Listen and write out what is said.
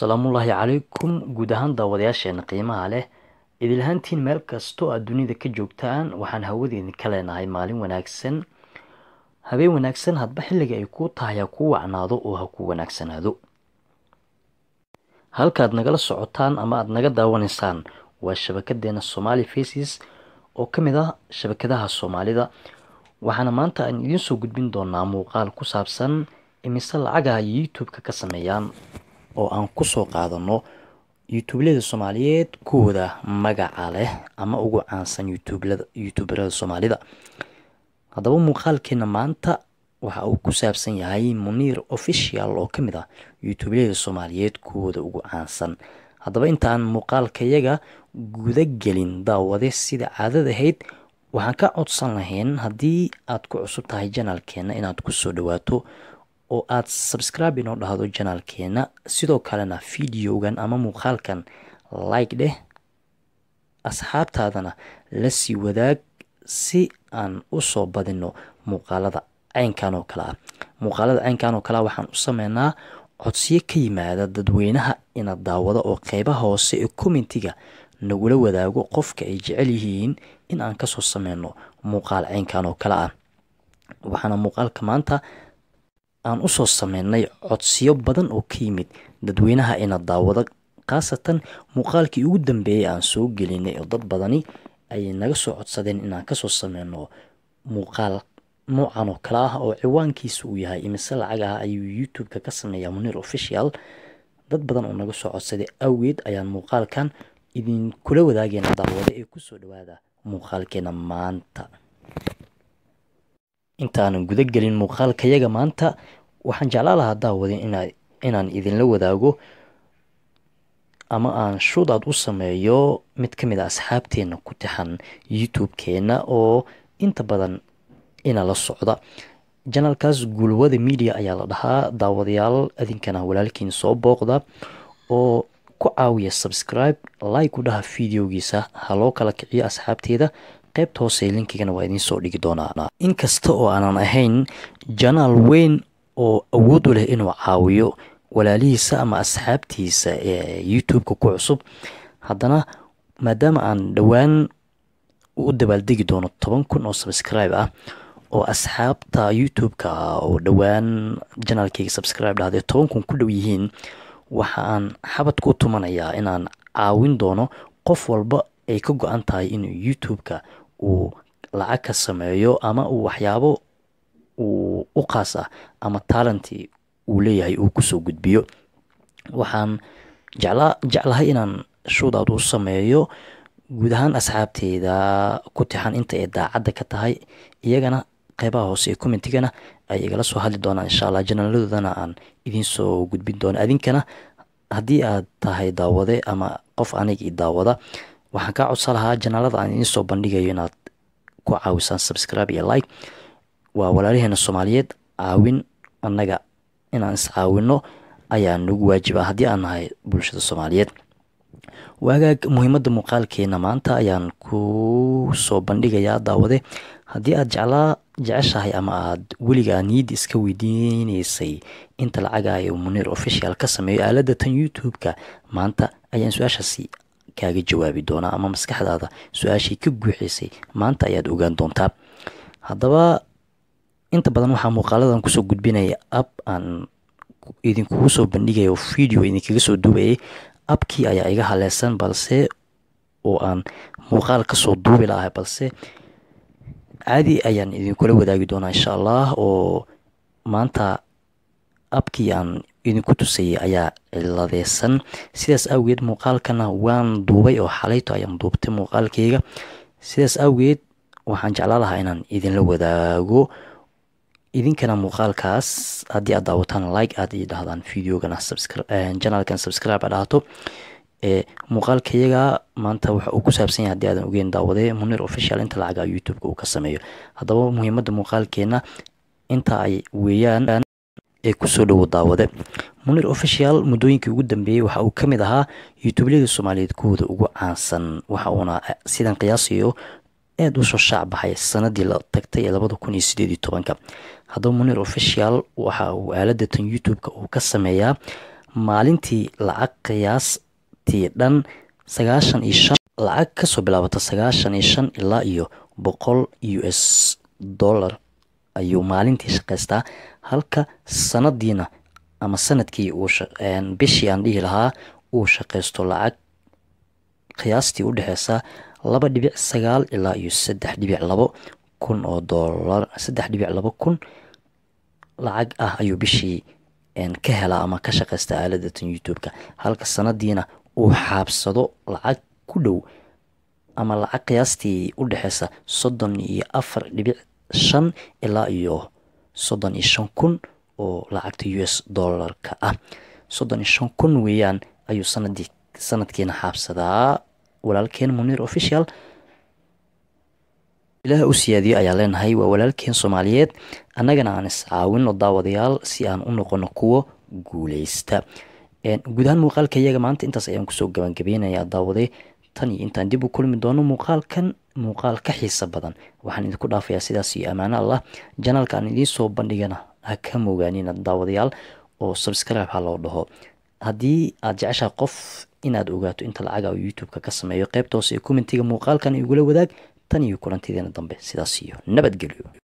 salaamullaahi calaykum guud ahaan daawadayaasheena qiimaha leh idil ahaantiin meel kastoo aad dunida ka joogtaan waxaan hawadeedin ka leenahay maalin wanaagsan habeen wanaagsan hadba xilliga ay kuu tahay ha kuu wacnaado oo ha kuu wanaagsanaado halkaad nagala socotaan ama aad naga daawanaysaan waa shabakadeena Somali Faces oo ka mid ah shabakadaha Soomaalida waxaana maanta aan idiin soo gudbin doonaa muuqaal ku saabsan imise lacagaha YouTube-ka ka sameeyaan oo aan ku soo qaadano YouTuberada Soomaaliyeed kuwada magaca leh ama ugu caansan YouTuberada Soomaalida. Haddaba muuqaalkeena maanta waxa uu ku saabsan yahay Munir Official oo ka mid ah YouTuberada Soomaaliyeed kuwada ugu caansan. Haddaba intaan muuqaalkayaga guda gelin daawade sida caadada ahayd waxaan ka codsan lahayn haddii aad ku cusub tahay channelkeena inaad ku soo dhawaato oo aad subscribe inoo dhahdo channelkeena sidoo kalena videogan ama muuqaalkan like dheh asxaabtaadana la sii wadaag si aan u soo badino muuqaalada caynkan oo kale waxaan u sameynaa codsiyo ka yimaada dadweynaha inaad daawado oo qaybaha hoose ee commentiga nagula wadaago qofka ay jecel yihiin in aan kasoo sameyno muuqaal caynkan oo kale ah. waxaana muuqaalka maanta aan u soo sameynay codsiyo badan oo ka yimid dadweynaha inaad daawado khaasatan muuqaalkii ugu dambeeyay aan soo gelinay oo dad badani ay naga soo codsadeen inaan kasoo sameyno muuqaal noocan oo kale ah oo ciwaankiisu uu yahay imise lacagaha ayuu YouTube-ka ka sameeyaa Munir Official. dad badan oo naga soo codsaday awgeed ayaan muuqaalkan idin kula wadaagayna daawado ee ku soo dhawaada muuqaalkeena maanta. intaan guda gelin muuqaalkayaga maanta waxaan jeclaan lahaa daawade inaan idinla wadaago ama aan shudaad u sameeyo mid ka mid ah asxaabteena ku taxan YouTube-keena oo inta badan ina la socda. channelkaas Gulwada Media ayaa la dhahaa. daawadayaal adinkana walaalkiin soo booqda oo ku caawiya subscribe like u dhaha videogiisa ha loo kala kiciyo asxaabteeda qaybta hoose linkigana waa idiin soo dhigi doonaa. inkasta oo aanan ahayn channel weyn oo awood u leh inuu caawiyo walaalihiisa ama asxaabtiisa ee YouTube-ka ku cusub haddana maadaama aan dhowaan u dabaaldegi doono 10,000 oo subscribe ah oo asxaabta YouTube-ka oo dhowaan channelkayga subscribe dhahday 10,000 ku dhow yihiin waxa aan xabad ku tumanayaa inaan caawin doono qof walba ay ka go-an tahay inuu YouTube-ka uu lacag ka sameeyo ama uu waxyaabo uu u qaas ah ama talentii uu leeyahay uu kusoo gudbiyo. waxaan jeclahay inaan shudaad u sameeyo guud ahaan asxaabteyda ku tixan inta ay daacadda ka tahay iyagana qaybaha hoose ee commentigana ay igala soo hadli doonaan insha Allah. janaladoodana aan idiin soo gudbin doono. adinkana haddii aad tahay daawade ama qof aniga i daawada waxaan kaa codsan lahaa janalada aan idiin soo bandhigayo inaad ku caawisaan subscribe iyo like. waa walaalaheena Soomaaliyeed caawin annaga inaan iscaawino ayaa nagu waajiba haddii aan nahay bulshada Soomaaliyeed. waagaag muhiimadda muuqaalkeena maanta ayaan ku soo bandhigayaa daawade haddii aad jeceshahay ama aad weligaa niyad iska weydiinaysay inta lacaga ay Munir Official ka sameeyo aaladda tan YouTube-ka maanta ayaan su-aashaasi kaaga jawaabi doonaa ama maskaxdaada su-aashii ka guuxisay maanta ayaad ogaan doontaa. haddaba inta badan waxaa muuqaaladan kusoo gudbinaya app aan idinkugu soo bandhigaya oo video idinkaga soo duubayay. appkii ayaa iga haleesan balse oo aan muuqaal kasoo duubi lahaa balse caadi ayaan idinkula wadaagi doonaa insha Allah. oo maanta appkii aan idinku tusayay ayaa ciladeysan sidaas awgeed muuqaalkana waan duubay oo xalayto ayaan duubtay muuqaalkayga. sidaas awgeed waxaan jeclaan lahaa inaan idinla wadaago idinkana muuqaalkaas haddii aad daawataan like aad ii dhahdaan videogana channelkan subscribe dhahto muuqaalkayaga maanta waxa uu ku saabsan yahay haddii aadan ogeyn daawade Munir Official inta lacaga YouTube-ka uu ka sameeyo. haddaba muhiimadda muuqaalkeena inta ay weeyaan ee kusoo dhowo daawade. Munir Official muddooyinkii ugu dambeeyay waxa uu ka mid ahaa YouTuberada Soomaaliyeed kuwada ugu caansan waxa uuna sidan qiyaasiyo aad u soo shaac baxay sanadii la tagtay 2018. haddaba Munir Official waxa uu aaladda tan YouTube-ka uu ka sameeyaa maalintii lacag qiyaastii dhan 95 lacag kasoo bilaabata 95 ilaa iyo 100 US dollar ayuu maalintii shaqaystaa, halka sanadiina ama sanadkii bishii aan dhihi lahaa uu shaqaysto lacag qiyaastii u dhexeysa 2.9 ilaa iyo 3.2 kun oo dollar, 3.2 kun lacag ah ayuu bishii ka helaa ama ka shaqaysta aaladatan YouTube-ka, halka sanadiina uu xaabsado lacag ku dhow ama lacag qiyaastii u dhexeysa 34.5 ilaa iyo 35 kun oo lacagta US dollarka ah. 35 kun weeyaan ayuu sanadkiina xaabsadaa walaalkeen Munir Official. ilaah u siyaadiyo ayaa leenahay. Waa walaalkeen Soomaaliyeed, annagana aan iscaawino daawadayaal si aan u noqono kuwo guuleysta. guud ahaan muuqaalka iyaga maanta intaas ayaan kusoo gabagabeynayaa daawaday. tan iyo intaan dib u kulmi doono muuqaal ka xiiso badan, waxaan idinku dhaafayaa sidaas iyo ammaano Allah. janaalka aan idiin soo bandhigana ha ka moogaanina daawadayaal, oo subscribe ha loo dhaho. haddii aad jeceshahay qof inaad ogaato inta lacaga uu YouTube-ka ka sameeyo, qaybta hoose ee commentiga muuqaalkan igula wadaag. tan iyo kulantideena dambe, sidaas iyo nabadgelyo.